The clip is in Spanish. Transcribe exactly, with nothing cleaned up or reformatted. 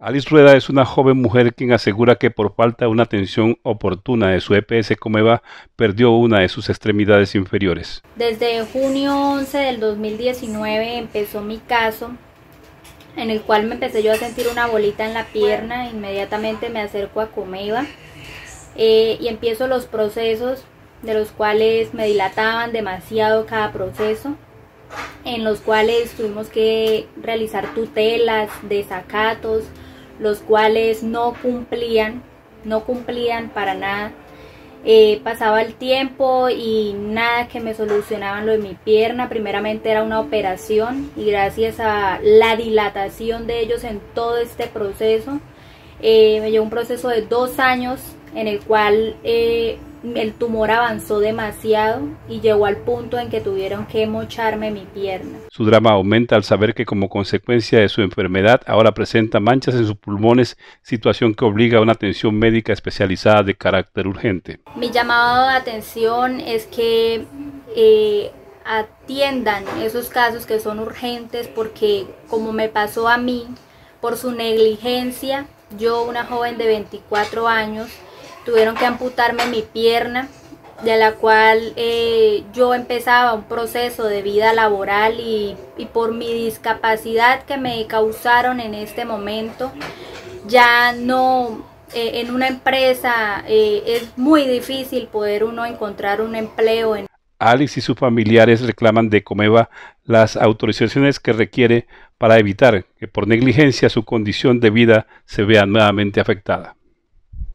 Alice Rueda es una joven mujer quien asegura que por falta de una atención oportuna de su E P S Comeva perdió una de sus extremidades inferiores. Desde junio once del dos mil diecinueve empezó mi caso, en el cual me empecé yo a sentir una bolita en la pierna. Inmediatamente me acerco a Comeva eh, y empiezo los procesos, de los cuales me dilataban demasiado cada proceso, en los cuales tuvimos que realizar tutelas, desacatos, los cuales no cumplían, no cumplían para nada. Eh, pasaba el tiempo y nada que me solucionaban lo de mi pierna. Primeramente era una operación y gracias a la dilatación de ellos en todo este proceso, eh, me llevó un proceso de dos años en el cual eh, el tumor avanzó demasiado y llegó al punto en que tuvieron que mocharme mi pierna. Su drama aumenta al saber que como consecuencia de su enfermedad ahora presenta manchas en sus pulmones, situación que obliga a una atención médica especializada de carácter urgente. Mi llamado de atención es que eh, atiendan esos casos que son urgentes, porque como me pasó a mí, por su negligencia, yo, una joven de veinticuatro años, tuvieron que amputarme mi pierna, de la cual eh, yo empezaba un proceso de vida laboral y, y por mi discapacidad que me causaron en este momento, ya no, eh, en una empresa eh, es muy difícil poder uno encontrar un empleo. En... Alice y sus familiares reclaman de Comeva las autorizaciones que requiere para evitar que por negligencia su condición de vida se vea nuevamente afectada.